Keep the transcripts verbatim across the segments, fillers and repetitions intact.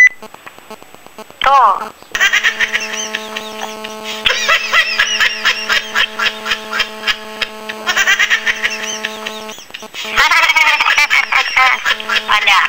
Tô. Olha.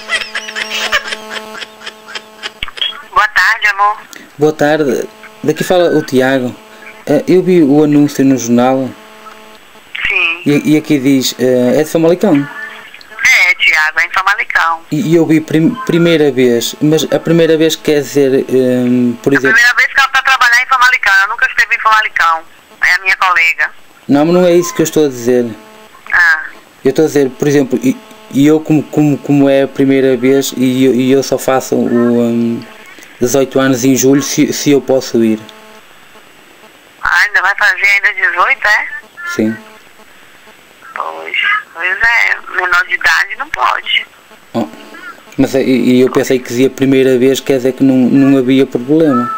Boa tarde, amor. Boa tarde. Daqui fala o Tiago. Eu vi o anúncio no jornal. Sim. E, e aqui diz, é de Famalicão. É, Tiago, é em Famalicão. E, e eu vi prim, primeira vez, mas a primeira vez quer dizer, um, por exemplo... A primeira vez que ela está trabalhando em Famalicão, eu nunca esteve em Famalicão. É a minha colega. Não, mas não é isso que eu estou a dizer. Ah. Eu estou a dizer, por exemplo, e, e eu como, como, como é a primeira vez e eu, e eu só faço o, um, dezoito anos em julho, se, se eu posso ir. Ah, ainda vai fazer ainda dezoito, é? Sim. Pois, pois é, menor de idade não pode. Oh, mas e, e eu pensei que dizia a primeira vez, quer dizer que não, não havia problema.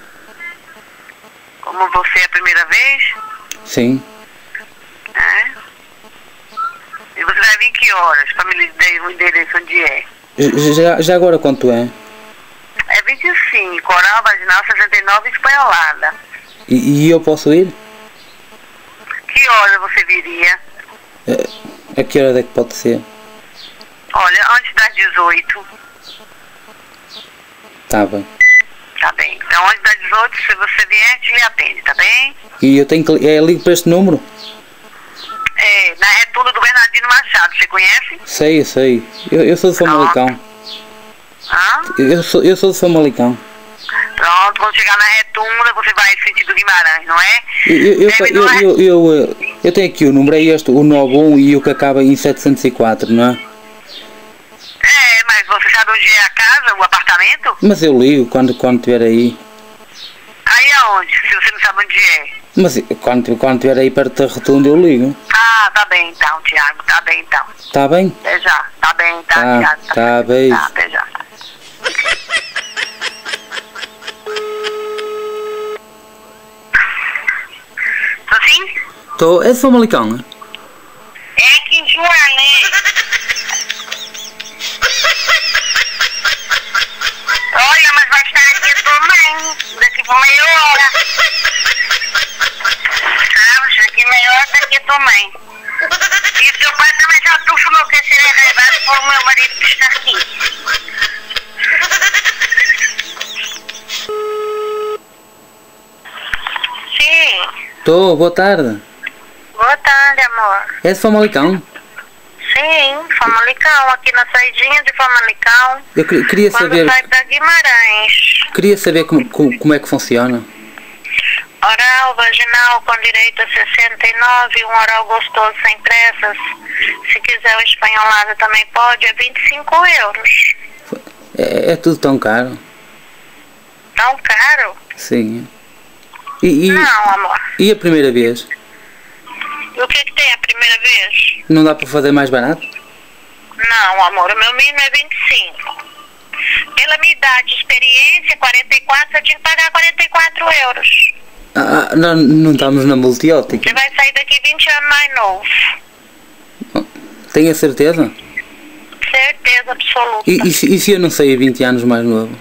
Como você é a primeira vez? Sim. É? E você vai vir que horas? Para me dizer o endereço onde é? Já, já agora quanto é? É vinte e cinco, oral, vaginal, sessenta e nove, espanholada. E, e eu posso ir? Que hora você viria? A que hora é que pode ser? Olha, antes das dezoito. Tá bem. Tá bem. Então, antes das dezoito, se você vier, a gente lhe atende, tá bem? E eu tenho que... É, ligo para este número? É, na retunda do Bernardino Machado, você conhece? Sei, sei. Eu, eu sou de Famalicão. Hã? Eu sou, eu sou de Famalicão. Pronto, quando chegar na retunda, você vai sentido Guimarães, não é? Eu, eu, Deve eu, não é? eu, eu, eu, eu tenho aqui o número, é este, o nove um e o que acaba em setecentos e quatro, não é? É, mas você sabe onde é a casa, o apartamento? Mas eu ligo quando, quando estiver aí. Aí aonde, se você não sabe onde é? Mas quando, quando estiver aí perto da rotunda eu ligo. Ah, tá bem então, Tiago, tá bem então. Tá bem? Até já, tá bem, tá, Tá, Tiago? tá, beijo. Tá, até já. Tô sim? Tô, é de Famalicão, né? É aqui em Juarez. Olha, mas vai estar aqui também, daqui por meia hora. Ah, mas daqui meia hora daqui também. E seu pai também já telefonou que seria levado por meu marido que está aqui. Sim. Tô, boa tarde. Boa tarde, amor. É de Famalicão? Sim, Famalicão, aqui na saidinha de Famalicão. Eu que- queria Quando saber, sai para Guimarães. queria saber como, como, como é que funciona. Oral, vaginal, com direito a sessenta e nove, um oral gostoso sem pressas. Se quiser o espanholado também pode, é vinte e cinco euros. É, é tudo tão caro? Tão caro? Sim. E, e, Não, amor. e a primeira vez? E o que que tem a primeira vez? Não dá para fazer mais barato? Não, amor, o meu mínimo é vinte e cinco. Pela minha idade de experiência, quarenta e quatro, eu tinha que pagar quarenta e quatro euros. Ah, não, não estamos na multiótica. Você vai sair daqui vinte anos mais novo. Tenho a certeza? Certeza absoluta. E, e, se, e se eu não sair vinte anos mais novo?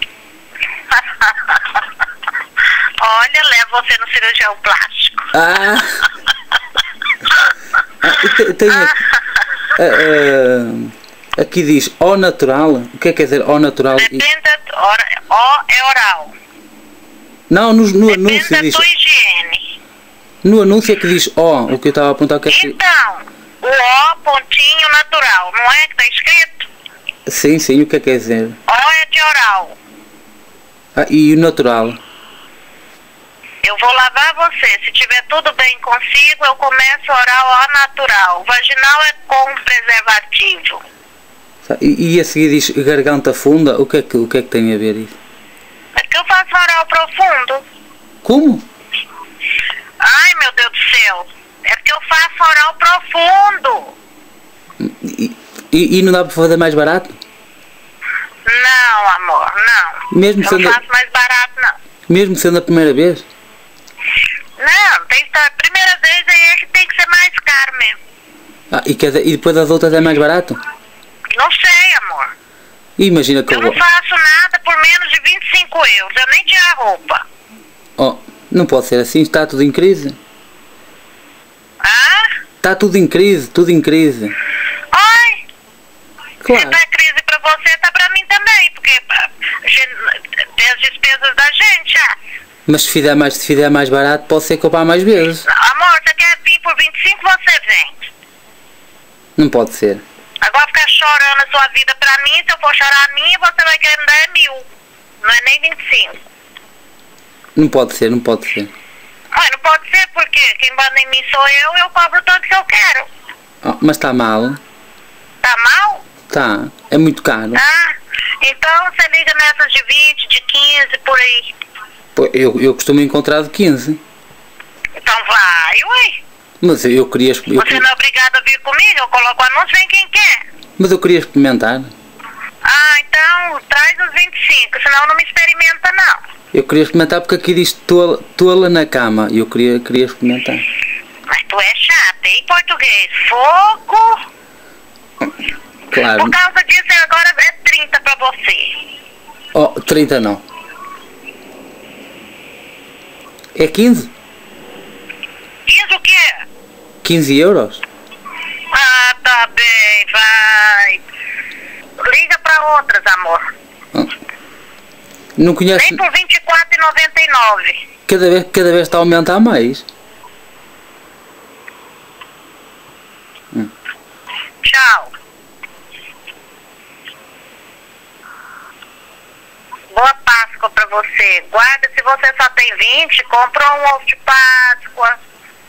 Olha, levo você no cirurgião plástico. Ah! ah te- tenho aqui, ah, ah, aqui diz O natural. O que é que quer dizer O natural? E- Depende da hora, O é oral. Não, no, no Depende anúncio da diz. tua higiene. No anúncio é que diz O. O que eu estava a apontar o que é que. Então, o O pontinho natural, não é que está escrito? Sim, sim, o que é que quer dizer? O é de oral. Ah, e o natural? Eu vou lavar você. Se tiver tudo bem consigo, eu começo oral ao natural. Vaginal é com preservativo. E, e a seguir diz garganta funda. O que é que, o que, é que tem a ver isso? É que eu faço oral profundo. Como? Ai, meu Deus do céu. É porque eu faço oral profundo. E, e, e não dá para fazer mais barato? Não, amor, não. Mesmo Não sendo, faço mais barato, não. mesmo sendo a primeira vez? Não, tem que estar. A primeira vez aí é que tem que ser mais caro mesmo. Ah, e, quer dizer, e depois das outras é mais barato? Não sei, amor. E imagina que Eu eu não vou. faço nada por menos de vinte e cinco euros. Eu nem tinha roupa. Oh, não pode ser assim, está tudo em crise. Ah? Está tudo em crise, tudo em crise. Oi? Claro. Se tá crise pra você, tá pra mim também, porque tem as despesas da gente, ah. Mas se fizer mais, se fizer mais barato, pode ser comprar mais vezes. Amor, você quer vir por vinte e cinco, você vem. Não pode ser. Agora ficar chorando a sua vida pra mim, se eu for chorar a minha, você vai querer me dar é mil. Não é nem vinte e cinco. Não pode ser, não pode ser. Mas não pode ser porque quem manda em mim sou eu, eu cobro tudo que eu quero. Oh, mas está mal. Tá mal? Tá. É muito caro. Ah, então você liga nessas de vinte, de quinze, por aí. Pô, eu, eu costumo encontrar de quinze. Então vai, ué. Mas eu queria... Eu Você queria, não é obrigado a vir comigo, eu coloco o anúncio, vem quem quer. mas eu queria experimentar. Ah, então traz os vinte e cinco, senão não me experimenta não. Eu queria experimentar porque aqui diz tola, tola na cama. E eu queria, queria experimentar. Mas tu é chata, em português. Fogo. Claro. Por causa disso, agora é trinta pra você. Oh, trinta não. É quinze? Diz o quê? quinze euros? Ah, tá bem, vai. Liga pra outras, amor. Não conhece... Nem por vinte e quatro reais e noventa e nove centavos. Cada vez, cada vez está a aumentar mais. Hum. Tchau. Boa Páscoa pra você. Guarda, se você só tem vinte, compra um ovo de Páscoa.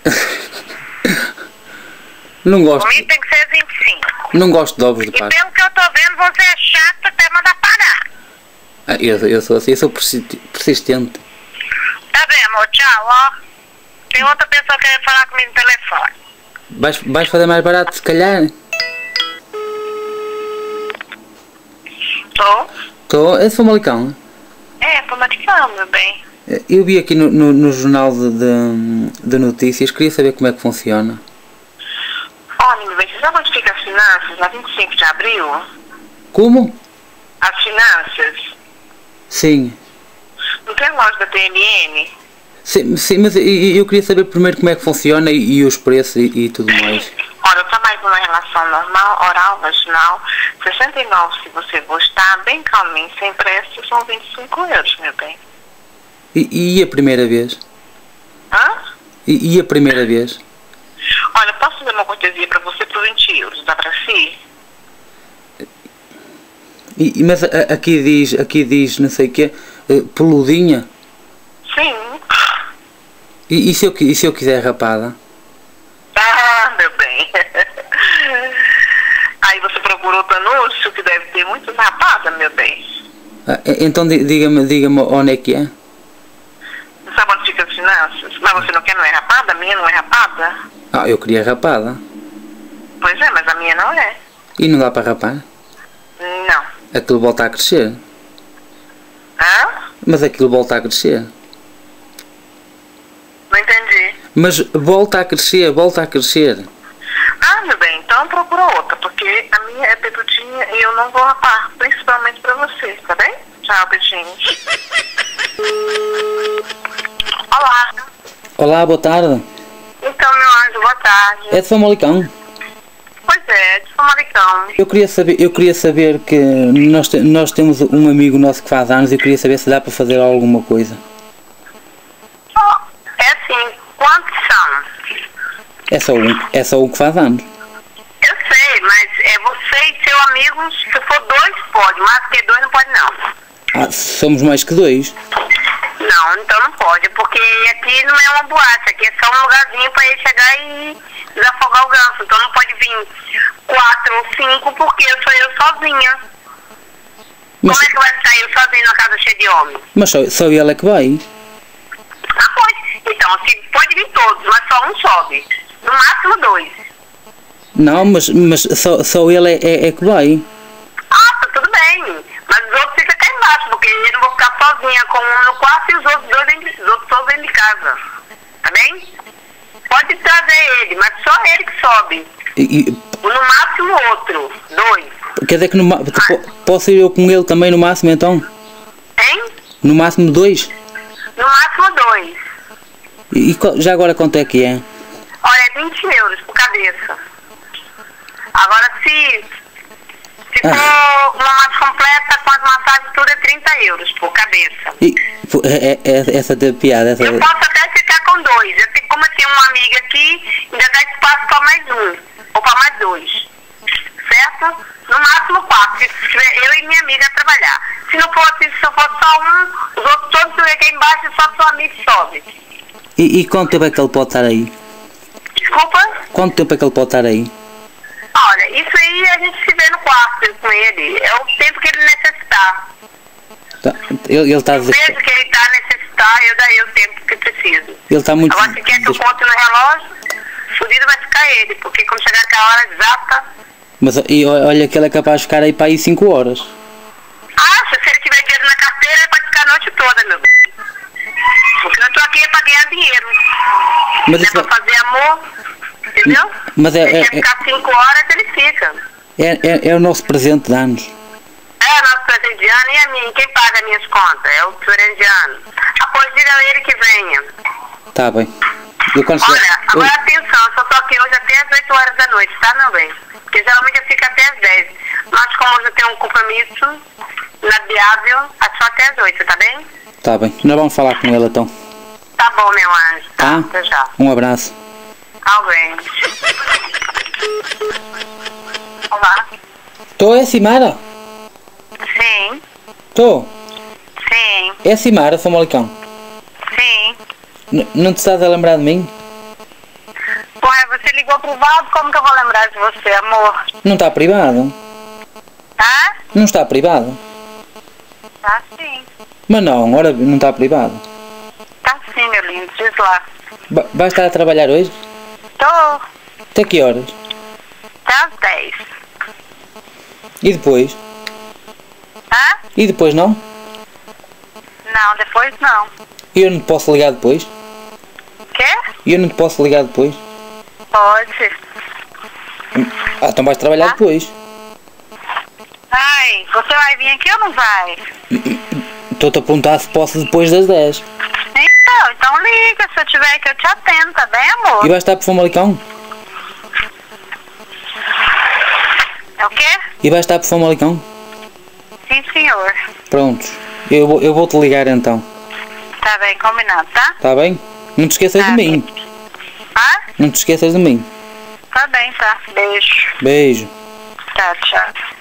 Não gosto. Comigo tem que ser vinte e cinco. Não gosto de ovos de E Páscoa. pelo que eu tô vendo, você é chato até mandar parar. Ah, eu, eu sou assim, eu sou persi- persistente. Tá bem, amor, tchau, ó. Tem outra pessoa que quer falar comigo no telefone. Vais, vais fazer mais barato, se calhar? Tô? Estou. É Famalicão. É, Famalicão, meu bem. Eu vi aqui no, no, no jornal de, de, de notícias, queria saber como é que funciona. Olha, meu bem, você sabe onde fica as finanças, na vinte e cinco de abril? Como? As finanças? Sim. Não tem loja da T M N? Sim, sim, mas eu, eu queria saber primeiro como é que funciona e, e os preços e, e tudo mais. Olha, eu trabalho numa relação normal, oral, vaginal, sessenta e nove se você gostar, bem calminho, sem pressa, são vinte e cinco euros, meu bem. E, e a primeira vez? Hã? E, e a primeira vez? Olha, posso fazer uma cortesia pra você por vinte euros, dá pra si? E, mas a- aqui diz, aqui diz, não sei o quê, eh, peludinha. Sim. E, e, se eu, qui- e se eu quiser rapada? Ah, meu bem. Aí você procura outro anúncio que deve ter muito rapada, meu bem. Ah, e- então di- diga-me, diga-me onde é que é? Não sabe onde fica as finanças? Mas você não quer, não é rapada? A minha não é rapada? Ah, eu queria rapada. Pois é, mas a minha não é. E não dá para rapar? Não. Aquilo volta a crescer. Hã? Mas aquilo volta a crescer. Não entendi. Mas volta a crescer, volta a crescer. Ah, meu bem, então procura outra, porque a minha é pedudinha e eu não vou rapar, principalmente pra você, tá bem? Tchau, beijinhos. Olá. Olá, boa tarde. Então, meu anjo, boa tarde. É de Famalicão. Pois é, de Famalicão. Eu queria saber, eu queria saber que nós, te- nós temos um amigo nosso que faz anos e eu queria saber se dá para fazer alguma coisa. É assim, quantos são? É só um, é só um que faz anos. Eu sei, mas é você e seu amigo, se for dois, pode, mais que dois não pode não. Ah, somos mais que dois. Não, então não pode, porque aqui não é uma boate, aqui é só um lugarzinho pra ele chegar e desafogar o ganso. Então não pode vir quatro ou cinco, porque eu sou eu sozinha. Mas, Como é que vai sair eu sozinho na casa cheia de homens? mas só, só ele é que vai. Ah, pode. Então, se pode vir todos, mas só um sobe. No máximo dois. Não, mas, mas só, só ele é, é, é que vai. Ah, tá tudo bem. Mas os outros ficam cá embaixo, porque eu não vou ficar sozinha com um no quarto e os outros dois dentro de, os outros todos dentro de casa. Tá bem? Pode trazer ele, mas só ele que sobe. E, e, No máximo outro. Dois. quer dizer que no, ma- po- posso ir eu com ele também no máximo então? No máximo dois? No máximo dois. E, e já agora quanto é que é? Olha, é vinte euros por cabeça. Agora se, se Ah. for uma massagem completa com as massagens tudo é trinta euros por cabeça. E, é, é, é, essa teve piada. Essa... Eu posso até ficar com dois. Eu tenho, como eu tenho uma amiga aqui, ainda dá espaço para mais um. Ou para mais dois. Certo? No máximo quatro. Se tiver eu e minha amiga a trabalhar. Se não for assim, se eu for só um, os outros todos ficam aqui embaixo e só sua amiga sobe. E, e quanto tempo é que ele pode estar aí? Desculpa? Quanto tempo é que ele pode estar aí? Olha, isso aí a gente se vê no quarto com ele. É o tempo que ele necessitar. Tá, Ele está a O dizer. peso que ele está a necessitar, eu daí o tempo que preciso. Ele está muito. Agora, se quer que eu conte no relógio, fodido vai ficar ele, porque quando chegar aquela hora exata. Mas e, olha que ele é capaz de ficar aí para aí cinco horas. Acha, se ele tiver dinheiro na carteira, ele pode ficar a noite toda, meu bem. Porque eu estou aqui é para ganhar dinheiro. Mas Não é isso para fazer amor, entendeu? Mas é- se ele é- quer ficar cinco horas, ele fica. é, é, é o nosso presente de anos. É, nosso presendiano e a mim. Quem paga minhas contas? É o presendiano. Após diga a ele que venha. Tá bem. Eu quando Olha, chegar- agora eu- atenção, eu só tô aqui hoje até às oito horas da noite, tá, meu bem? Porque geralmente eu fico até às dez. Mas como hoje eu tenho um compromisso inadiável, é só até às oito, tá bem? Tá bem. Nós vamos falar com ele então. Tá bom, meu anjo. Tá, Tá? até já. Um abraço. Tá bem. Olá. Tô, é Simara? Sim, Tô. sim, É Simara, Famalicão. sim. N- Não te estás a lembrar de mim? Ué, você ligou privado, como que eu vou lembrar de você, amor? Não está privado? Tá? Não está privado? Tá sim. Mas não, ora não está privado. Tá sim, meu lindo, diz lá. Ba- Vai estar a trabalhar hoje? Tô. Até que horas? Até às dez. E depois? Tá? E depois não? Não, depois não. E eu não te posso ligar depois? Quê? E eu não te posso ligar depois? Pode. Ah, então vais trabalhar Tá. depois. Ai, você vai vir aqui ou não vai? Estou-te a perguntar se posso depois das dez. Então, então liga, se eu tiver aqui eu te atendo, tá bem, amor? E vais estar por Famalicão? É o quê? E vais estar por Famalicão? Sim, senhor. Prontos. Eu, vou- eu vou-te ligar então. Tá bem, combinado, tá? Está bem? Não te esqueças Tá de mim. bem. Ah? Não te esqueças de mim. Tá bem, tá. Beijo. Beijo. Tá, tchau.